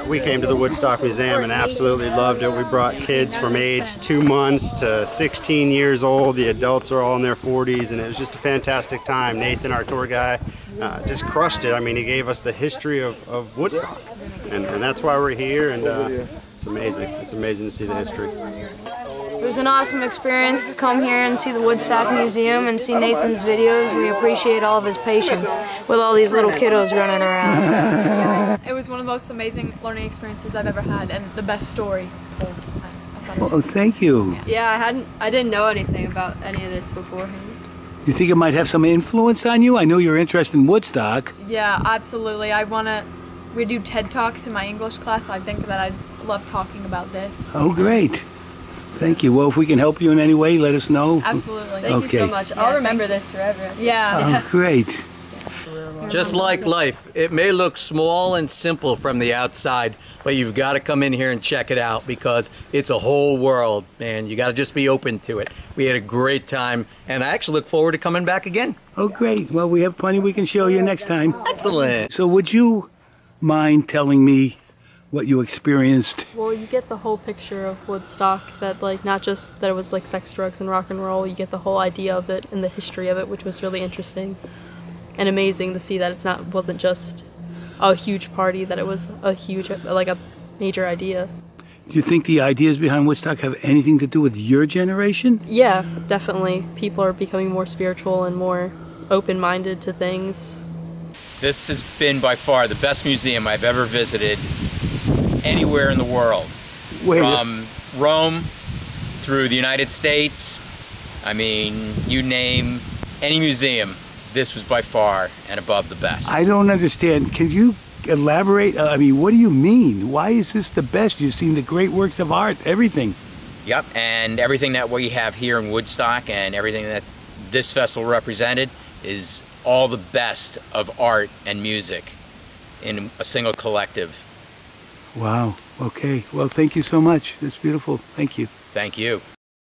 We came to the Woodstock Museum and absolutely loved it. We brought kids from age 2 months to 16 years old. The adults are all in their 40s, and it was just a fantastic time. Nathan, our tour guy, just crushed it. I mean, he gave us the history of Woodstock, and that's why we're here, and it's amazing. It's amazing to see the history. It was an awesome experience to come here and see the Woodstock Museum and see Nathan's videos. We appreciate all of his patience with all these little kiddos running around. It was one of the most amazing learning experiences I've ever had, and the best story told. Well, thank you. Yeah, I didn't know anything about any of this beforehand. You think it might have some influence on you? I know you're interested in Woodstock. Yeah, absolutely. We do TED Talks in my English class. I think that I'd love talking about this. Oh, great. Thank you. Well, if we can help you in any way, let us know. Absolutely. Thank you so much. I'll remember this forever. Yeah. Oh, great. Just like life, it may look small and simple from the outside, but you've got to come in here and check it out because it's a whole world, man. You got to just be open to it. We had a great time, and I actually look forward to coming back again. Oh, great. Well, we have plenty we can show you next time. Excellent. So would you mind telling me what you experienced? Well, you get the whole picture of Woodstock, that like not just that it was like sex, drugs, and rock and roll. You get the whole idea of it and the history of it, which was really interesting and amazing to see that wasn't just a huge party, that it was a huge, like a major idea. Do you think the ideas behind Woodstock have anything to do with your generation? Yeah, definitely. People are becoming more spiritual and more open-minded to things. This has been by far the best museum I've ever visited anywhere in the world. From Rome through the United States, I mean, you name any museum, this was by far and above the best. I don't understand. Can you elaborate? I mean, what do you mean? Why is this the best? You've seen the great works of art, everything. Yep, and everything that we have here in Woodstock and everything that this festival represented is all the best of art and music in a single collective. Wow. Okay. Well, thank you so much. That's beautiful. Thank you. Thank you.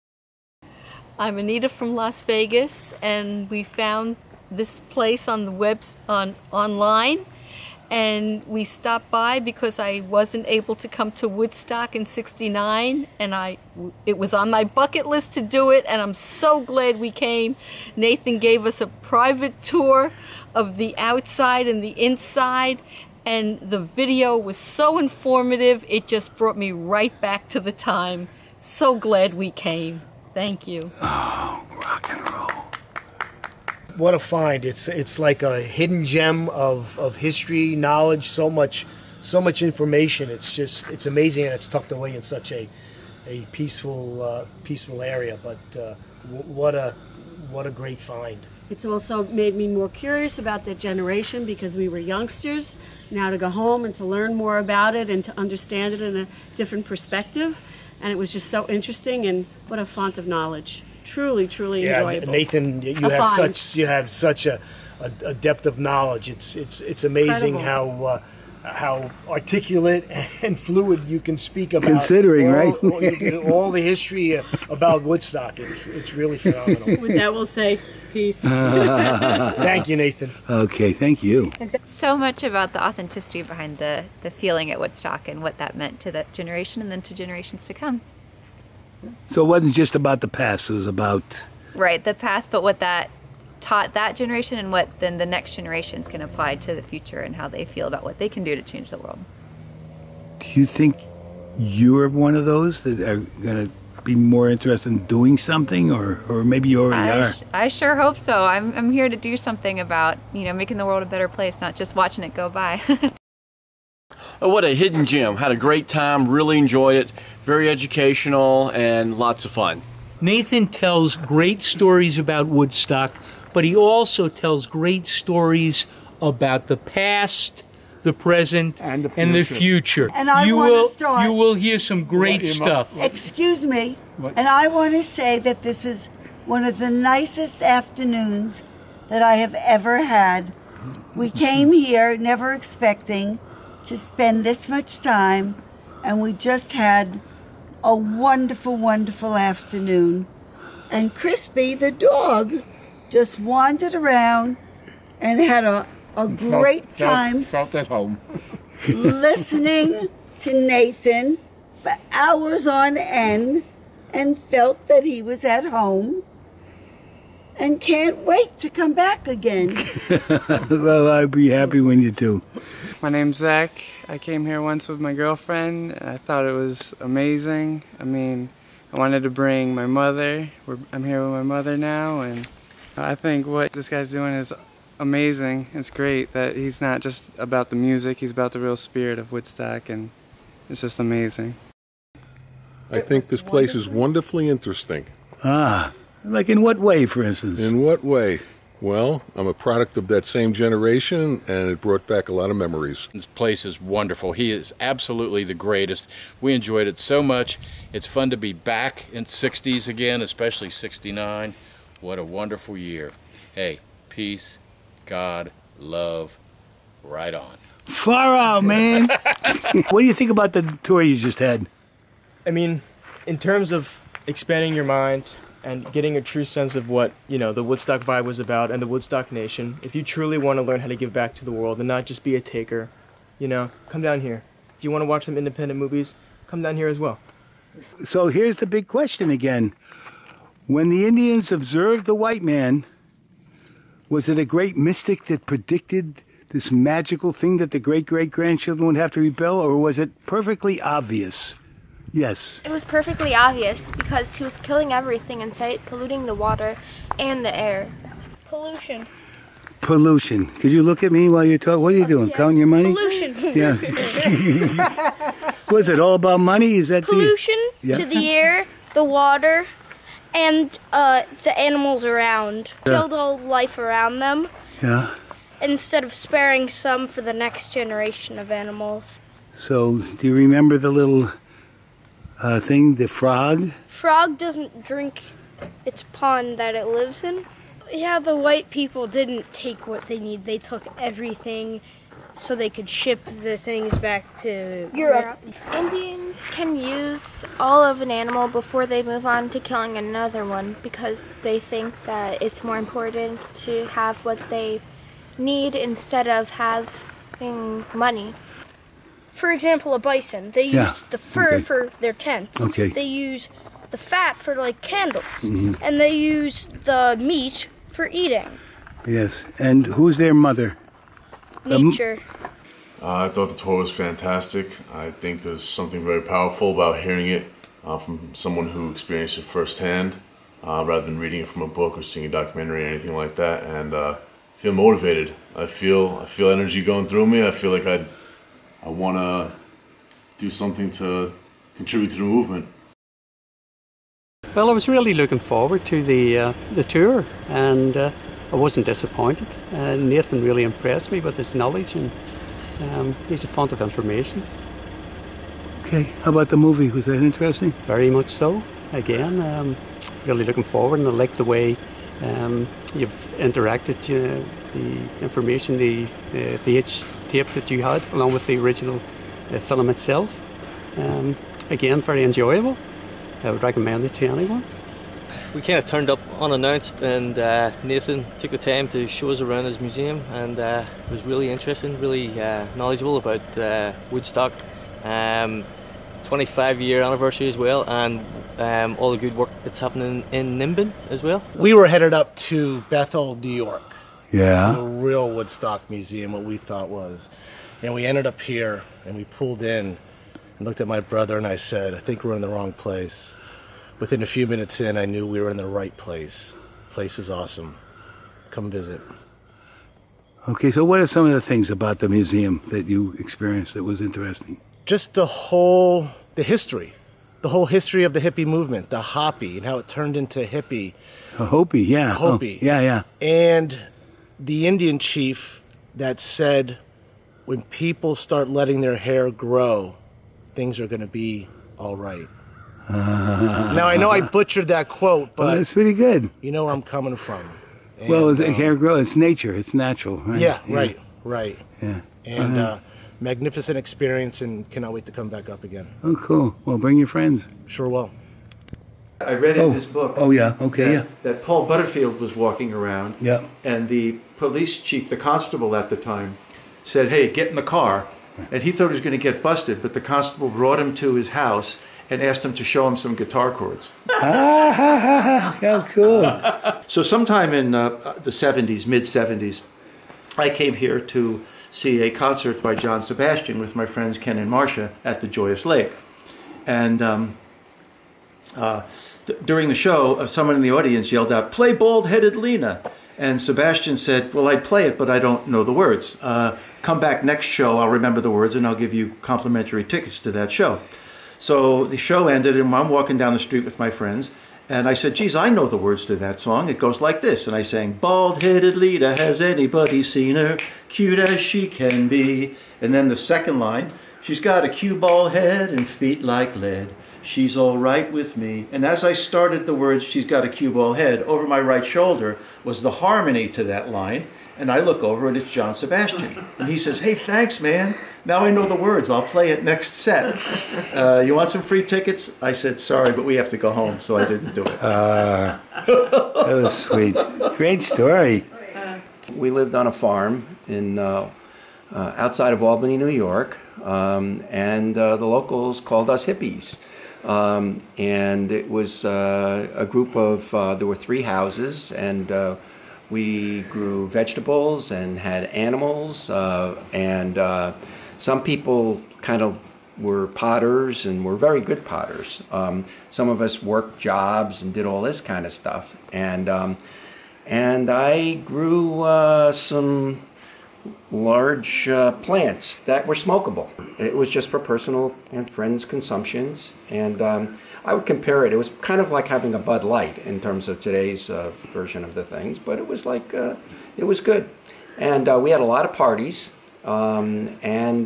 I'm Anita from Las Vegas, and we found this place on the online, and we stopped by because I wasn't able to come to Woodstock in '69, and it was on my bucket list to do it, and I'm so glad we came. Nathan gave us a private tour of the outside and the inside, and the video was so informative, it just brought me right back to the time. So glad we came. Thank you. Oh, rock and roll. What a find. It's like a hidden gem of history, knowledge, so much information. It's amazing, and it's tucked away in such a peaceful area, but what a great find. It's also made me more curious about that generation because we were youngsters. Now to go home and to learn more about it and to understand it in a different perspective. And it was just so interesting, and what a font of knowledge. Truly, truly enjoyable. Nathan, you have such a depth of knowledge. It's amazing Incredible. how articulate and fluid you can speak about. Considering, right? all the history about Woodstock. It's really phenomenal. With that, we'll say peace. Thank you, Nathan. Okay, thank you. So much about the authenticity behind the feeling at Woodstock and what that meant to that generation and then to generations to come. So it wasn't just about the past, it was about... Right, the past, but what that taught that generation and what then the next generations can apply to the future and how they feel about what they can do to change the world. Do you think you're one of those that are going to be more interested in doing something, or maybe you already are? I sure hope so. I'm here to do something about, making the world a better place, not just watching it go by. Oh, what a hidden gem. Had a great time, really enjoyed it. Very educational and lots of fun. Nathan tells great stories about Woodstock, but he also tells great stories about the past, the present, and the future. And I want to start. You will hear some great stuff. Excuse me. And I want to say that this is one of the nicest afternoons that I have ever had. We came here never expecting to spend this much time, and we just had a wonderful, wonderful afternoon. And Crispy, the dog, just wandered around and had a great time. Felt at home. Listening to Nathan for hours on end and felt that he was at home and can't wait to come back again. Well, I'd be happy when you do. My name's Zach. I came here once with my girlfriend. I thought it was amazing. I mean, I wanted to bring my mother. I'm here with my mother now, and I think what this guy's doing is amazing. It's great that he's not just about the music, he's about the real spirit of Woodstock, and it's just amazing. I think this place is wonderfully interesting. Ah, like in what way, for instance? In what way? Well, I'm a product of that same generation, and it brought back a lot of memories. This place is wonderful. He is absolutely the greatest. We enjoyed it so much. It's fun to be back in 60s again, especially 69. What a wonderful year. Hey, peace, God, love, right on. Far out, man. What do you think about the tour you just had? I mean, in terms of expanding your mind and getting a true sense of what, you know, the Woodstock vibe was about and the Woodstock Nation, if you truly want to learn how to give back to the world and not just be a taker, you know, come down here. If you want to watch some independent movies, come down here as well. So here's the big question again. When the Indians observed the white man, was it a great mystic that predicted this magical thing that the great-great-grandchildren would have to rebel, or was it perfectly obvious? Yes. It was perfectly obvious because he was killing everything in sight, polluting the water and the air. Pollution. Pollution. Could you look at me while you talk? What are you doing? Yeah. Counting your money? Pollution. Yeah. Was it all about money? Is that pollution Yeah. to the air, the water, and the animals around. Killed all life around them. Yeah. Instead of sparing some for the next generation of animals. So, do you remember the little thing, the frog? Frog doesn't drink its pond that it lives in. Yeah, the white people didn't take what they need. They took everything so they could ship the things back to Europe. Indians can use all of an animal before they move on to killing another one because they think that it's more important to have what they need instead of having money. For example, a bison, they use the fur for their tents. Okay. They use the fat for like candles. Mhm. And they use the meat for eating. Yes. And who's their mother? Nature. I thought the tour was fantastic. I think there's something very powerful about hearing it from someone who experienced it firsthand, rather than reading it from a book or seeing a documentary or anything like that. And I feel motivated. I feel energy going through me. I feel like I want to do something to contribute to the movement. Well, I was really looking forward to the tour, and I wasn't disappointed. Nathan really impressed me with his knowledge, and he's a font of information. Okay, how about the movie? Was that interesting? Very much so. Again, really looking forward, and I like the way you've interacted, the information, the VH tapes that you had, along with the original film itself. Again, very enjoyable. I would recommend it to anyone. We kind of turned up unannounced, and Nathan took the time to show us around his museum, and it was really interesting, really knowledgeable about Woodstock. 25-year anniversary as well, and all the good work that's happening in Nimbin as well. We were headed up to Bethel, New York. Yeah. The real Woodstock Museum, what we thought was. And we ended up here, and we pulled in and looked at my brother, and I said, I think we're in the wrong place. Within a few minutes in, I knew we were in the right place. The place is awesome. Come visit. Okay, so what are some of the things about the museum that you experienced that was interesting? Just the history. The whole history of the hippie movement, the Hopi, and how it turned into hippie. A Hopi, yeah. Hopi. Oh, yeah. And the Indian chief that said, when people start letting their hair grow, things are going to be all right. Now, I know I butchered that quote, but... That's pretty good. You know where I'm coming from. And, well, hair grow, it's nature, it's natural, right? Yeah, right. Yeah. And magnificent experience, and cannot wait to come back up again. Oh, cool. Well, bring your friends. Sure will. I read in this book. Oh, yeah, okay, that Paul Butterfield was walking around. Yeah. And the police chief, the constable at the time, said, hey, get in the car. And he thought he was going to get busted, but the constable brought him to his house and asked him to show him some guitar chords. How cool. So sometime in the 70s, mid-70s, I came here to see a concert by John Sebastian with my friends Ken and Marcia at the Joyous Lake. And during the show, someone in the audience yelled out, "Play Bald-Headed Lena." And Sebastian said, "Well, I'd play it, but I don't know the words. Come back next show, I'll remember the words, and I'll give you complimentary tickets to that show." So the show ended, and I'm walking down the street with my friends, and I said, "Geez, I know the words to that song. It goes like this." And I sang, "Bald-headed Lita, has anybody seen her? Cute as she can be." And then the second line, "She's got a cue ball head and feet like lead. She's all right with me." And as I started the words, "She's got a cue ball head," over my right shoulder was the harmony to that line. And I look over and it's John Sebastian. And he says, "Hey, thanks, man. Now I know the words. I'll play it next set. You want some free tickets?" I said, "Sorry, but we have to go home," so I didn't do it. That was sweet. Great story. We lived on a farm in outside of Albany, New York, and the locals called us hippies. And it was a group of, there were 3 houses, and we grew vegetables and had animals, and some people kind of were potters and were very good potters. Some of us worked jobs and did all this kind of stuff. And I grew some large plants that were smokable. It was just for personal and friends' consumptions. And I would compare it. It was kind of like having a Bud Light in terms of today's version of the things, but it was like, it was good. And we had a lot of parties, and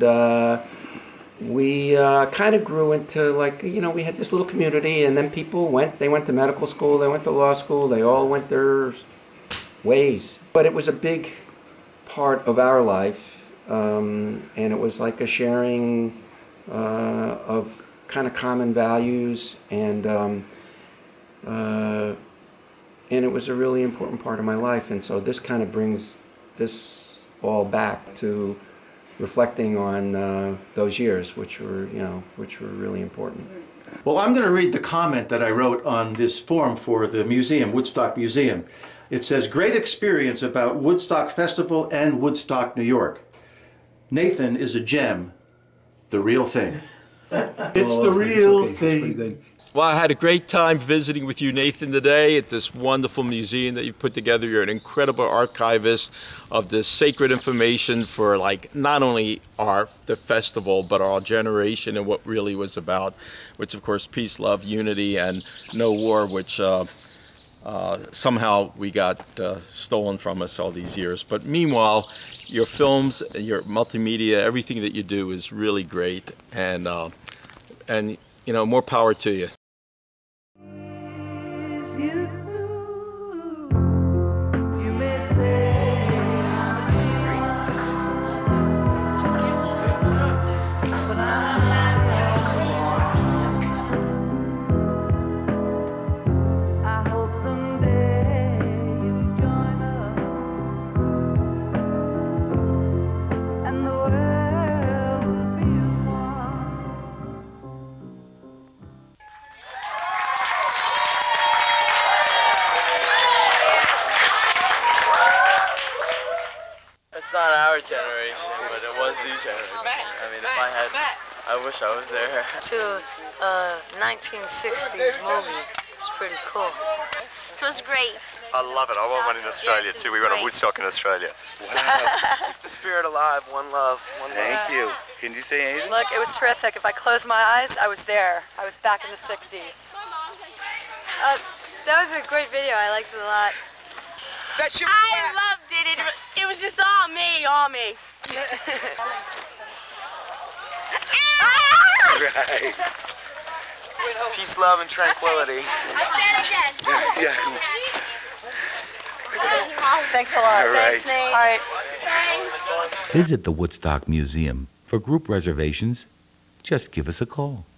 we kind of grew into like, you know, we had this little community, and then people they went to medical school, they went to law school, they all went their ways. But it was a big part of our life, and it was like a sharing of kind of common values, and it was a really important part of my life. And so this kind of brings this all back to reflecting on those years, which were really important. Well, I'm going to read the comment that I wrote on this form for the museum, Woodstock Museum. It says, "Great experience about Woodstock Festival and Woodstock, New York. Nathan is a gem, the real thing." It's the real thing. Well, I had a great time visiting with you, Nathan, today at this wonderful museum that you've put together. You're an incredible archivist of this sacred information for, like, not only the festival, but our generation and what really was about, which, of course, peace, love, unity, and no war, which somehow we got stolen from us all these years. But meanwhile, your films, your multimedia, everything that you do is really great, and you know, more power to you. It's not our generation, but it was the generation. I mean, if I had, I wish I was there. To a 1960s movie. It's pretty cool. It was great. I love it. I want one in Australia too. We went to Woodstock in Australia. Wow. Keep the spirit alive. One love. One love. Thank you. Can you say anything? Look, it was terrific. If I close my eyes, I was there. I was back in the 60s. That was a great video. I liked it a lot. I loved it. It was just all me, all me. Right. Peace, love, and tranquility. I'll say it again. Yeah. Thanks a lot. All right. Thanks, Nate. All right. Thanks. Visit the Woodstock Museum. For group reservations, just give us a call.